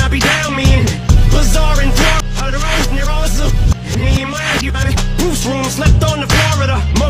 I be down me in Bazaar and Florida, the roads near also. Me and my Bruce room slept on the Florida.